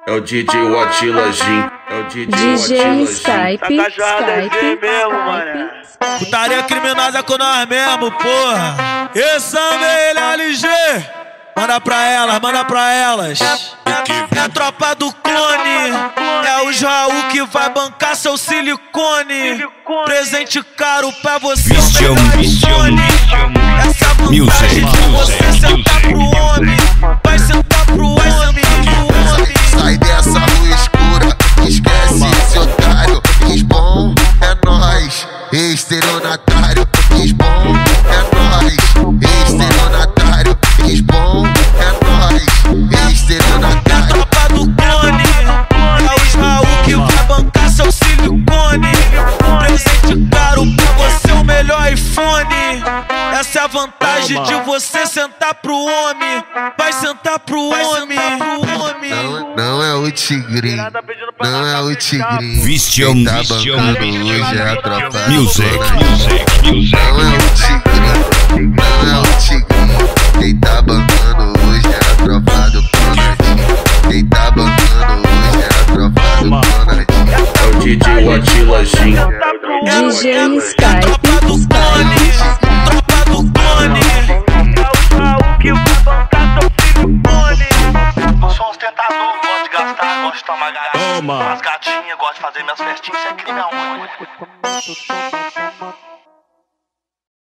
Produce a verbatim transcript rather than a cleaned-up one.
É o D J Watila Jim. É o D J D J Watila Skype, Jim. Skype, mesmo, mano. Putaria criminosa com nós mesmo, porra. Esse é ele, L G. Manda pra elas, manda pra elas. É a tropa do clone. É o Jaú que vai bancar seu silicone. Presente caro pra você. Vision, Vision, Essa vantagem de você sentar pro homem. Vai sentar pro homem. Sai dessa rua escura, esquece esse otário. Quis bom, é nóis, estelionatário. Quis bom, é nóis, estelionatário. Quis bom, é nóis, estelionatário. É a tropa do clone. É o Israel que vai bancar seu silicone. Presente caro pra você, o melhor iPhone. Essa é a vantagem de você sentar pro homem. Vai sentar pro homem. Não, não é o tigrinho, não é o tigrinho. Vision, Quem tá Vision, bancando hoje é a tropa do Music, clone. music, music. Não é o tigrinho, não é o tigrinho. Quem tá bancando hoje é a tropa do clonadinho. Quem tá bancando hoje é a tropa do clonadinho. É o D J Watila Jim. D J Skype, Tropa do clone. Tropa do clone. É o Jaú que vai bancar seu silicone. Eu sou ostentador, gosto de gastar, gosto de tomar garrafa. As gatinhas, gosto de fazer minhas festinhas, isso é crime aonde?